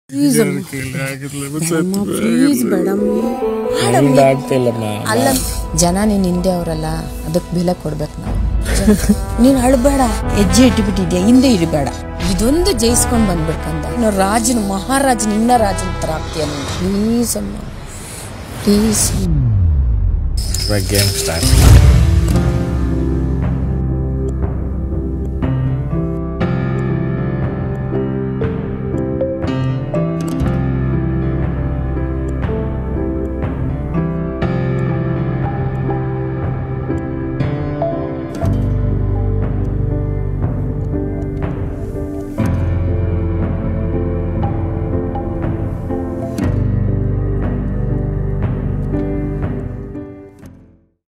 ಅಲ್ಲ ಜನ ನೀನ್ ಹಿಂದೆ ಅವರಲ್ಲ ಅದಕ್ಕೆ ಬೆಲೆ ಕೊಡ್ಬೇಕು ನಾವು ನೀನ್ ಅಳ್ಬೇಡ ಹೆಜ್ಜೆ ಇಟ್ಬಿಟ್ಟಿದ್ಯಾ ಹಿಂದೆ ಇರಬೇಡ ಇದೊಂದು ಜಯಿಸ್ಕೊಂಡ್ ಬಂದ್ಬಿಡ್ಕಂದ ಇನ್ನು ರಾಜನ ಮಹಾರಾಜನ ಇನ್ನ ರಾಜನ ತರ ಆಗ್ತೀಯ ನೀನು ಪ್ಲೀಸ್ ಅಮ್ಮ ಪ್ಲೀಸ್ ಗೇಮ್ ಸ್ಟಾರ್ಟ್